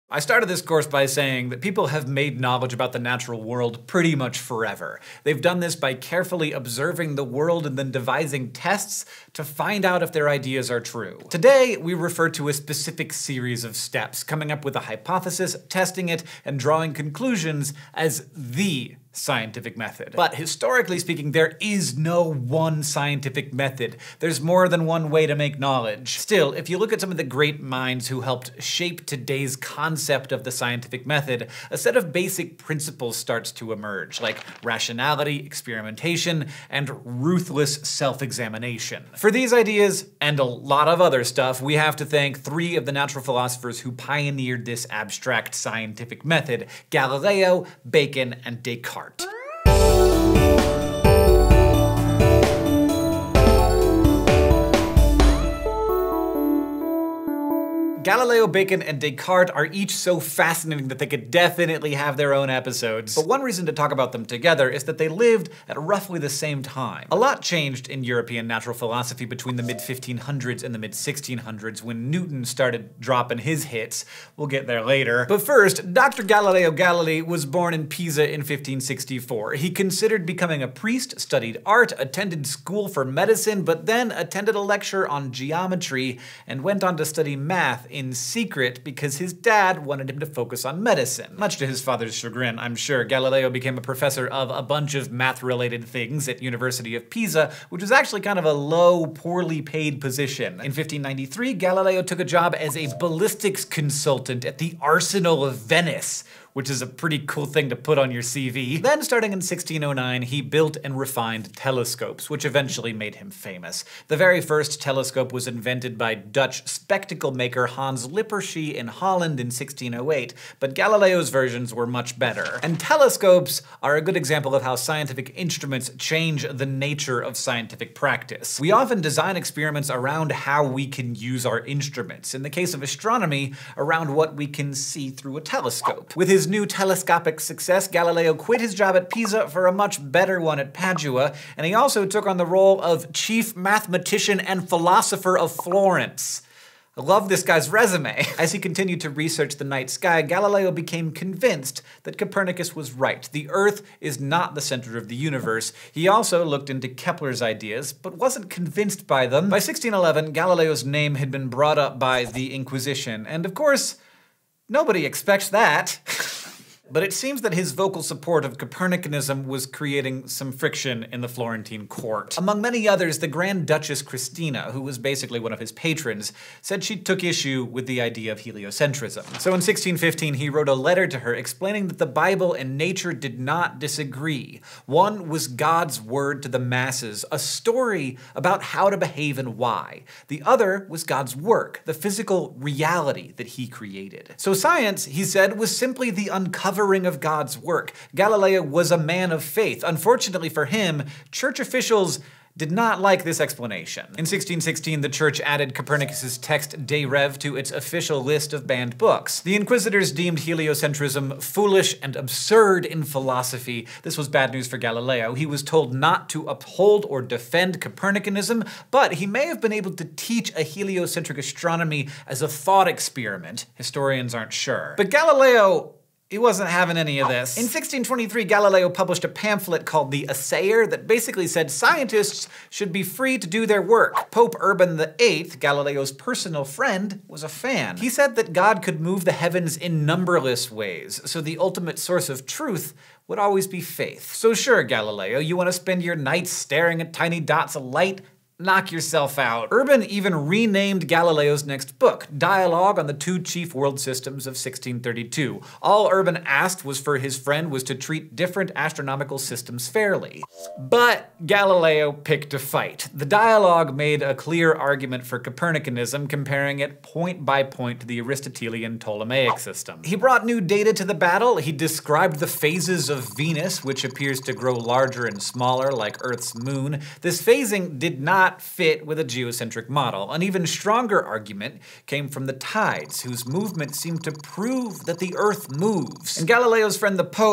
I started this course by saying that people have made knowledge about the natural world pretty much forever. They've done this by carefully observing the world and then devising tests to find out if their ideas are true. Today, we refer to a specific series of steps, coming up with a hypothesis, testing it, and drawing conclusions as the scientific method. But historically speaking, there is no one scientific method. There's more than one way to make knowledge. Still, if you look at some of the great minds who helped shape today's concept of the scientific method, a set of basic principles starts to emerge, like rationality, experimentation, and ruthless self-examination. For these ideas, and a lot of other stuff, we have to thank three of the natural philosophers who pioneered this abstract scientific method: Galileo, Bacon, and Descartes. Galileo, Bacon, and Descartes are each so fascinating that they could definitely have their own episodes. But one reason to talk about them together is that they lived at roughly the same time. A lot changed in European natural philosophy between the mid-1500s and the mid-1600s when Newton started dropping his hits. We'll get there later. But first, Dr. Galileo Galilei was born in Pisa in 1564. He considered becoming a priest, studied art, attended school for medicine, but then attended a lecture on geometry and went on to study math in secret because his dad wanted him to focus on medicine. Much to his father's chagrin, I'm sure, Galileo became a professor of a bunch of math-related things at University of Pisa, which was actually kind of a low, poorly paid position. In 1593, Galileo took a job as a ballistics consultant at the Arsenal of Venice, which is a pretty cool thing to put on your CV. Then, starting in 1609, he built and refined telescopes, which eventually made him famous. The very first telescope was invented by Dutch spectacle maker Hans Lippershey in Holland in 1608, but Galileo's versions were much better. And telescopes are a good example of how scientific instruments change the nature of scientific practice. We often design experiments around how we can use our instruments. In the case of astronomy, around what we can see through a telescope. With his new telescopic success, Galileo quit his job at Pisa for a much better one at Padua, and he also took on the role of chief mathematician and philosopher of Florence. I love this guy's resume. As he continued to research the night sky, Galileo became convinced that Copernicus was right. The Earth is not the center of the universe. He also looked into Kepler's ideas, but wasn't convinced by them. By 1611, Galileo's name had been brought up by the Inquisition, and of course, nobody expects that. But it seems that his vocal support of Copernicanism was creating some friction in the Florentine court. Among many others, the Grand Duchess Christina, who was basically one of his patrons, said she took issue with the idea of heliocentrism. So in 1615, he wrote a letter to her explaining that the Bible and nature did not disagree. One was God's word to the masses, a story about how to behave and why. The other was God's work, the physical reality that he created. So science, he said, was simply the uncovering of God's work. Galileo was a man of faith. Unfortunately for him, church officials did not like this explanation. In 1616, the church added Copernicus's text De Rev to its official list of banned books. The inquisitors deemed heliocentrism foolish and absurd in philosophy. This was bad news for Galileo. He was told not to uphold or defend Copernicanism, but he may have been able to teach a heliocentric astronomy as a thought experiment. Historians aren't sure. But Galileo, he wasn't having any of this. In 1623, Galileo published a pamphlet called The Assayer that basically said scientists should be free to do their work. Pope Urban VIII, Galileo's personal friend, was a fan. He said that God could move the heavens in numberless ways, so the ultimate source of truth would always be faith. So sure, Galileo, you want to spend your nights staring at tiny dots of light? Knock yourself out. Urban even renamed Galileo's next book, Dialogue on the Two Chief World Systems of 1632. All Urban asked was for his friend was to treat different astronomical systems fairly. But Galileo picked a fight. The Dialogue made a clear argument for Copernicanism, comparing it point by point to the Aristotelian Ptolemaic system. He brought new data to the battle. He described the phases of Venus, which appears to grow larger and smaller like Earth's moon. This phasing did not fit with a geocentric model. An even stronger argument came from the tides, whose movement seemed to prove that the Earth moves. And Galileo's friend the Pope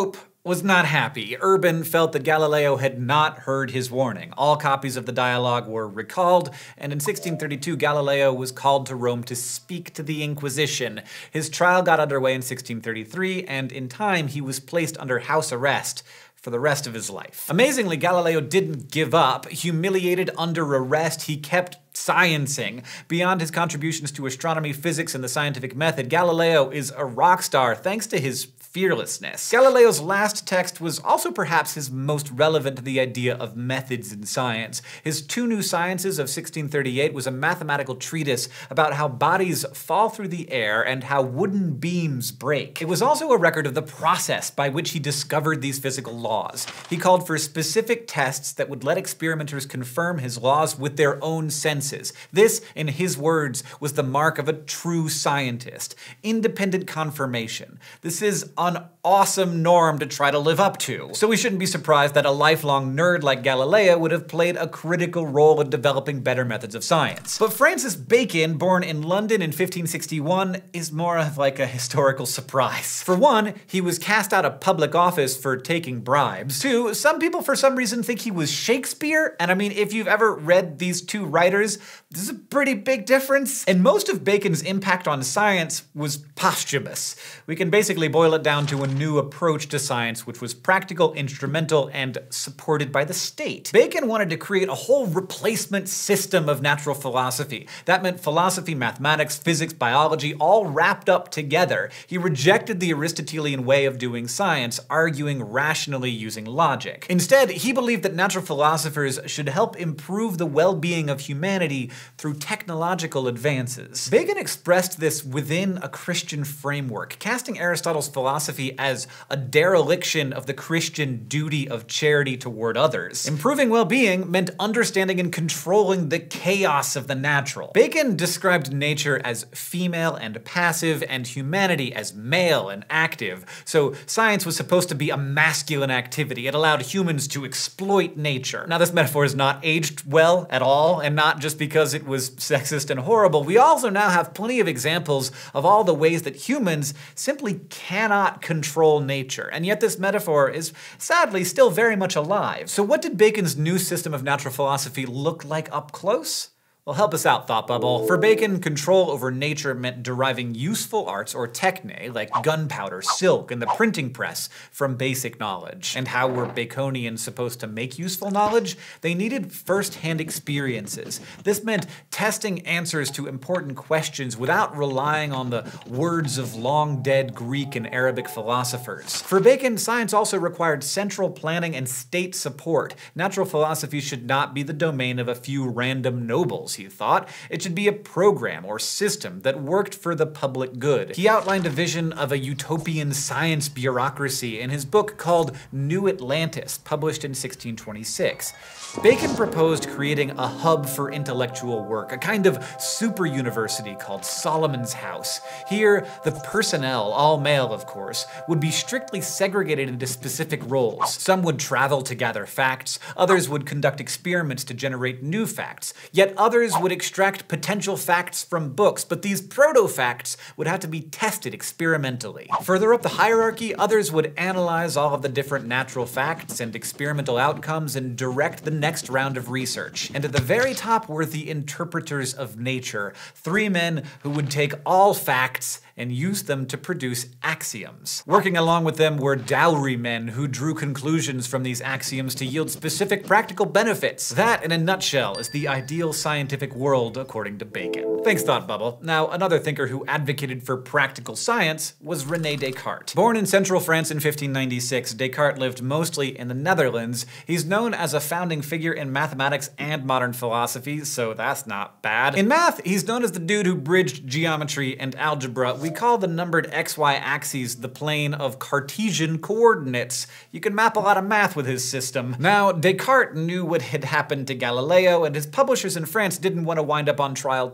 was not happy. Urban felt that Galileo had not heard his warning. All copies of the dialogue were recalled, and in 1632 Galileo was called to Rome to speak to the Inquisition. His trial got underway in 1633, and in time he was placed under house arrest for the rest of his life. Amazingly, Galileo didn't give up. Humiliated under arrest, he kept sciencing. Beyond his contributions to astronomy, physics, and the scientific method, Galileo is a rock star thanks to his fearlessness. Galileo's last text was also perhaps his most relevant to the idea of methods in science. His Two New Sciences of 1638 was a mathematical treatise about how bodies fall through the air and how wooden beams break. It was also a record of the process by which he discovered these physical laws. He called for specific tests that would let experimenters confirm his laws with their own senses. This, in his words, was the mark of a true scientist. Independent confirmation. This is an awesome norm to try to live up to. So we shouldn't be surprised that a lifelong nerd like Galileo would have played a critical role in developing better methods of science. But Francis Bacon, born in London in 1561, is more of like a historical surprise. For one, he was cast out of public office for taking bribes. Two, some people for some reason think he was Shakespeare, and I mean, if you've ever read these two writers, this is a pretty big difference. And most of Bacon's impact on science was posthumous. We can basically boil it down to a new approach to science, which was practical, instrumental, and supported by the state. Bacon wanted to create a whole replacement system of natural philosophy. That meant philosophy, mathematics, physics, biology, all wrapped up together. He rejected the Aristotelian way of doing science, arguing rationally using logic. Instead, he believed that natural philosophers should help improve the well-being of humanity through technological advances. Bacon expressed this within a Christian framework, casting Aristotle's philosophy as a dereliction of the Christian duty of charity toward others. Improving well-being meant understanding and controlling the chaos of the natural. Bacon described nature as female and passive, and humanity as male and active. So science was supposed to be a masculine activity. It allowed humans to exploit nature. Now, this metaphor is not aged well at all, and not just because it was sexist and horrible. We also now have plenty of examples of all the ways that humans simply cannot control nature, and yet this metaphor is sadly still very much alive. So what did Bacon's new system of natural philosophy look like up close? Well, help us out, Thought Bubble. For Bacon, control over nature meant deriving useful arts or techne, like gunpowder, silk, and the printing press, from basic knowledge. And how were Baconians supposed to make useful knowledge? They needed first-hand experiences. This meant testing answers to important questions without relying on the words of long-dead Greek and Arabic philosophers. For Bacon, science also required central planning and state support. Natural philosophy should not be the domain of a few random nobles, he thought. It should be a program or system that worked for the public good. He outlined a vision of a utopian science bureaucracy in his book called New Atlantis, published in 1626. Bacon proposed creating a hub for intellectual work, a kind of super university called Solomon's House. Here, the personnel, all male of course, would be strictly segregated into specific roles. Some would travel to gather facts, others would conduct experiments to generate new facts, yet others would extract potential facts from books, but these proto-facts would have to be tested experimentally. Further up the hierarchy, others would analyze all of the different natural facts and experimental outcomes and direct the next round of research. And at the very top were the interpreters of nature, three men who would take all facts and use them to produce axioms. Working along with them were dowry men who drew conclusions from these axioms to yield specific practical benefits. That, in a nutshell, is the ideal scientific world according to Bacon. Thanks, Thought Bubble. Now, another thinker who advocated for practical science was René Descartes. Born in central France in 1596, Descartes lived mostly in the Netherlands. He's known as a founding figure in mathematics and modern philosophy, so that's not bad. In math, he's known as the dude who bridged geometry and algebra. We call the numbered XY axes the plane of Cartesian coordinates. You can map a lot of math with his system. Now, Descartes knew what had happened to Galileo, and his publishers in France didn't want to wind up on trial too,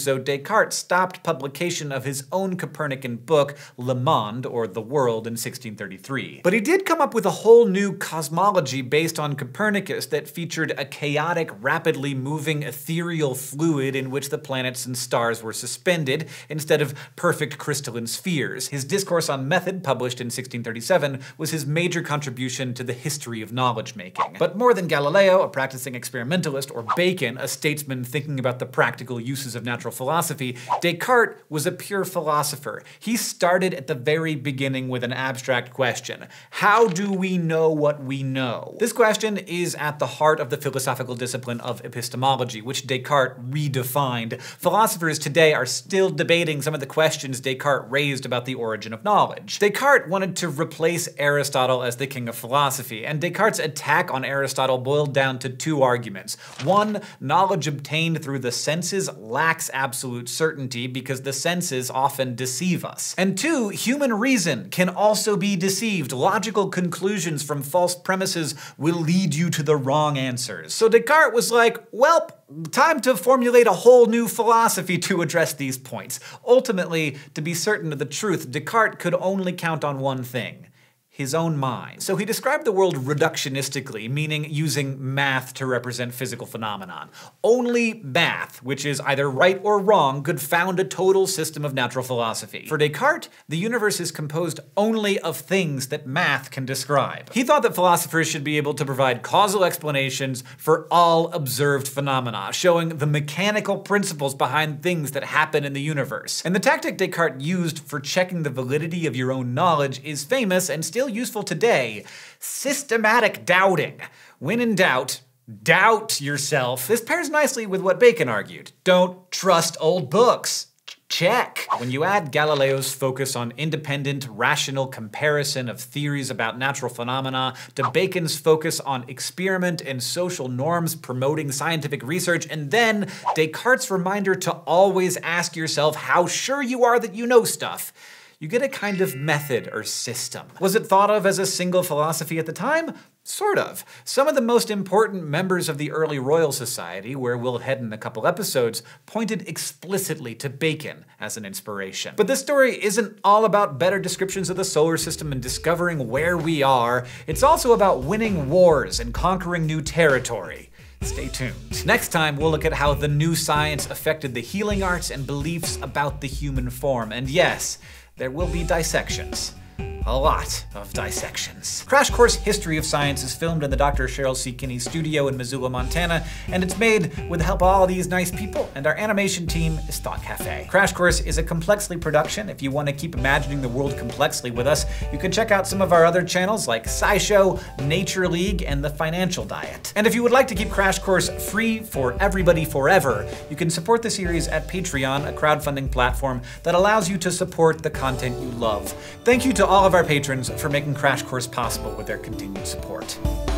so, Descartes stopped publication of his own Copernican book, Le Monde, or The World, in 1633. But he did come up with a whole new cosmology based on Copernicus that featured a chaotic, rapidly moving ethereal fluid in which the planets and stars were suspended, instead of perfect crystalline spheres. His Discourse on Method, published in 1637, was his major contribution to the history of knowledge-making. But more than Galileo, a practicing experimentalist, or Bacon, a statesman thinking about the practical uses of natural philosophy, Descartes was a pure philosopher. He started at the very beginning with an abstract question: how do we know what we know? This question is at the heart of the philosophical discipline of epistemology, which Descartes redefined. Philosophers today are still debating some of the questions Descartes raised about the origin of knowledge. Descartes wanted to replace Aristotle as the king of philosophy, and Descartes' attack on Aristotle boiled down to two arguments. One, knowledge obtained through the senses lacks absolute certainty because the senses often deceive us. And two, human reason can also be deceived. Logical conclusions from false premises will lead you to the wrong answers. So Descartes was like, well, time to formulate a whole new philosophy to address these points. Ultimately, to be certain of the truth, Descartes could only count on one thing: his own mind. So he described the world reductionistically, meaning using math to represent physical phenomenon. Only math, which is either right or wrong, could found a total system of natural philosophy. For Descartes, the universe is composed only of things that math can describe. He thought that philosophers should be able to provide causal explanations for all observed phenomena, showing the mechanical principles behind things that happen in the universe. And the tactic Descartes used for checking the validity of your own knowledge is famous and still useful today: systematic doubting. When in doubt, doubt yourself. This pairs nicely with what Bacon argued: don't trust old books. Check. When you add Galileo's focus on independent, rational comparison of theories about natural phenomena to Bacon's focus on experiment and social norms promoting scientific research, and then Descartes' reminder to always ask yourself how sure you are that you know stuff, you get a kind of method or system. Was it thought of as a single philosophy at the time? Sort of. Some of the most important members of the early Royal Society, where we'll head in a couple episodes, pointed explicitly to Bacon as an inspiration. But this story isn't all about better descriptions of the solar system and discovering where we are. It's also about winning wars and conquering new territory. Stay tuned. Next time, we'll look at how the new science affected the healing arts and beliefs about the human form. And yes, there will be dissections. A lot of dissections. Crash Course History of Science is filmed in the Dr. Cheryl C. Kinney studio in Missoula, Montana, and it's made with the help of all these nice people, and our animation team is Thought Cafe. Crash Course is a Complexly production. If you want to keep imagining the world complexly with us, you can check out some of our other channels like SciShow, Nature League, and The Financial Diet. And if you would like to keep Crash Course free for everybody forever, you can support the series at Patreon, a crowdfunding platform that allows you to support the content you love. Thank you to all of our patrons for making Crash Course possible with their continued support.